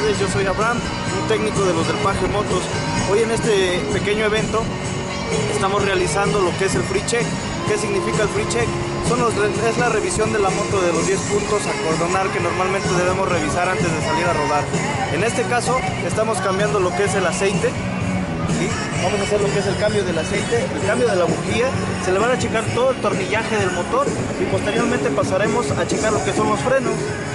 ustedes. Yo soy Abraham, un técnico de los del Paje Motos. Hoy en este pequeño evento estamos realizando lo que es el free check. ¿Qué significa el free check? Es la revisión de la moto de los 10 puntos a cordonar que normalmente debemos revisar antes de salir a rodar. En este caso estamos cambiando lo que es el aceite. ¿Sí? Vamos a hacer lo que es el cambio del aceite, el cambio de la bujía, se le van a checar todo el tornillaje del motor y posteriormente pasaremos a checar lo que son los frenos.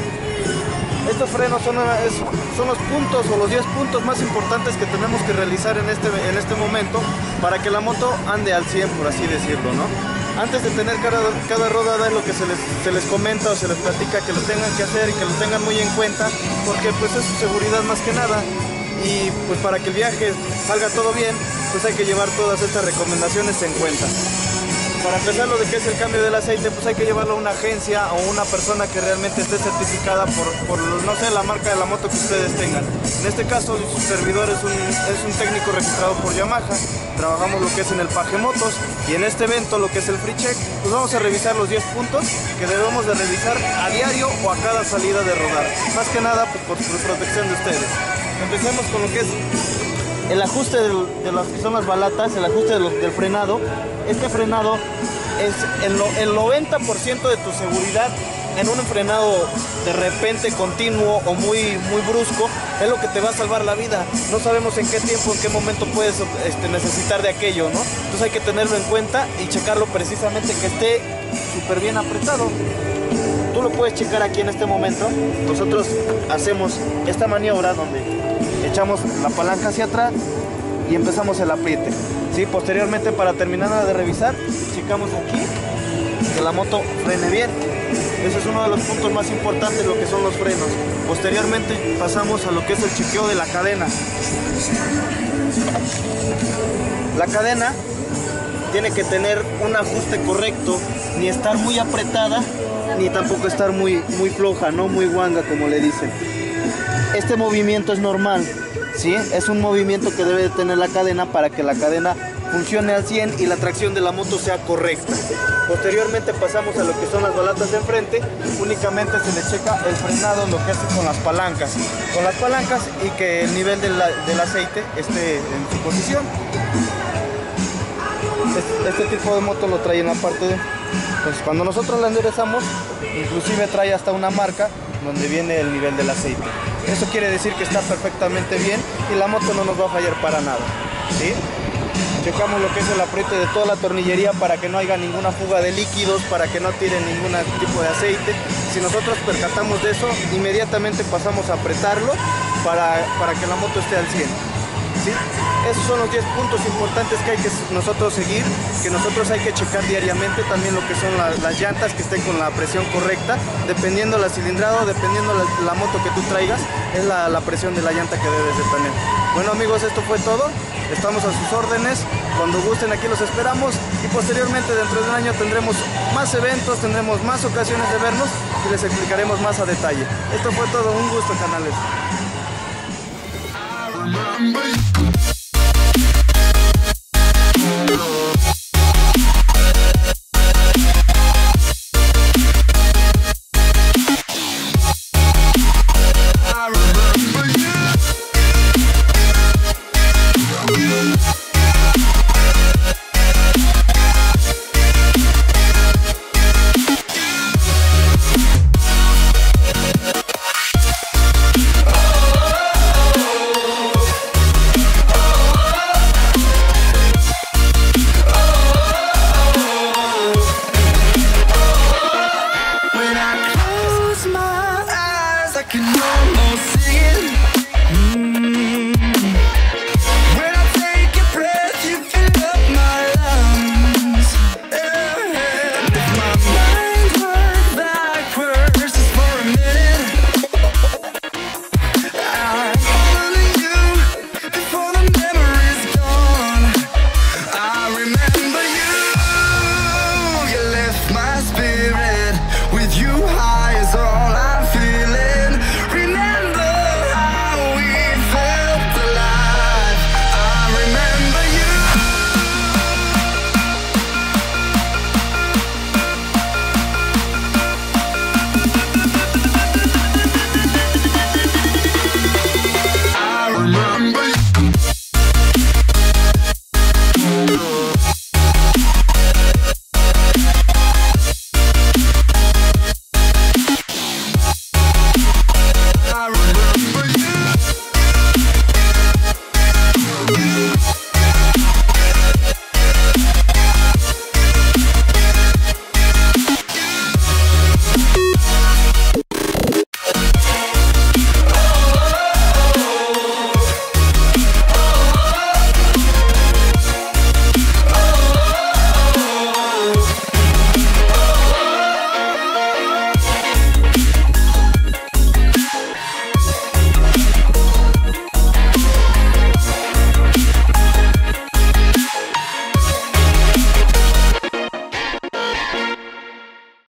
Estos frenos son los puntos o los 10 puntos más importantes que tenemos que realizar en este momento para que la moto ande al 100, por así decirlo, ¿no? Antes de tener cada rodada es lo que se les comenta o se les platica que lo tengan que hacer y que lo tengan muy en cuenta, porque pues es su seguridad más que nada. Y pues para que el viaje salga todo bien, pues hay que llevar todas estas recomendaciones en cuenta. Para empezar, lo de que es el cambio del aceite, pues hay que llevarlo a una agencia o una persona que realmente esté certificada por no sé, la marca de la moto que ustedes tengan. En este caso, su servidor es un técnico registrado por Yamaha. Trabajamos lo que es en el Paje Motos y en este evento, lo que es el free check, pues vamos a revisar los 10 puntos que debemos de revisar a diario o a cada salida de rodar. Más que nada, pues por protección de ustedes. Empecemos con lo que es el ajuste de las que son las balatas, el ajuste del frenado. Este frenado es el 90% de tu seguridad en un frenado de repente continuo o muy brusco. Es lo que te va a salvar la vida. No sabemos en qué tiempo, en qué momento puedes necesitar de aquello, ¿no? Entonces hay que tenerlo en cuenta y checarlo precisamente que esté súper bien apretado. Tú lo puedes checar aquí en este momento. Nosotros hacemos esta maniobra donde echamos la palanca hacia atrás y empezamos el apriete. ¿Sí? Posteriormente, para terminarla de revisar, checamos aquí que la moto frene bien. Ese es uno de los puntos más importantes, lo que son los frenos. Posteriormente pasamos a lo que es el chequeo de la cadena. La cadena tiene que tener un ajuste correcto, ni estar muy apretada, ni tampoco estar muy floja, no muy guanga como le dicen. Este movimiento es normal, ¿sí? Es un movimiento que debe de tener la cadena para que la cadena funcione al 100 y la tracción de la moto sea correcta. Posteriormente pasamos a lo que son las balatas de enfrente. Únicamente se le checa el frenado, lo que es con las palancas. Con las palancas y que el nivel del aceite esté en su posición. Este tipo de moto lo trae en la parte de... Pues cuando nosotros la enderezamos, inclusive trae hasta una marca donde viene el nivel del aceite. Eso quiere decir que está perfectamente bien y la moto no nos va a fallar para nada, ¿sí? Checamos lo que es el apriete de toda la tornillería para que no haya ninguna fuga de líquidos, para que no tire ningún tipo de aceite. Si nosotros percatamos de eso, inmediatamente pasamos a apretarlo para que la moto esté al 100. ¿Sí? Esos son los 10 puntos importantes que hay que nosotros seguir, que nosotros hay que checar diariamente. También lo que son las llantas, que estén con la presión correcta, dependiendo la cilindrada, dependiendo la moto que tú traigas, es la presión de la llanta que debes de tener. Bueno amigos, esto fue todo, estamos a sus órdenes, cuando gusten aquí los esperamos y posteriormente dentro de un año tendremos más eventos, tendremos más ocasiones de vernos y les explicaremos más a detalle. Esto fue todo, un gusto canales.